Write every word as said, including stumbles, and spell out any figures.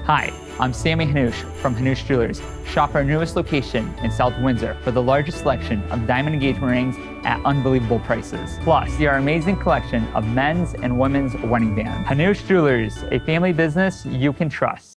Hi, I'm Sammy Hanoush from Hanoush Jewelers. Shop our newest location in South Windsor for the largest selection of diamond engagement rings at unbelievable prices. Plus, see our amazing collection of men's and women's wedding bands. Hanoush Jewelers, a family business you can trust.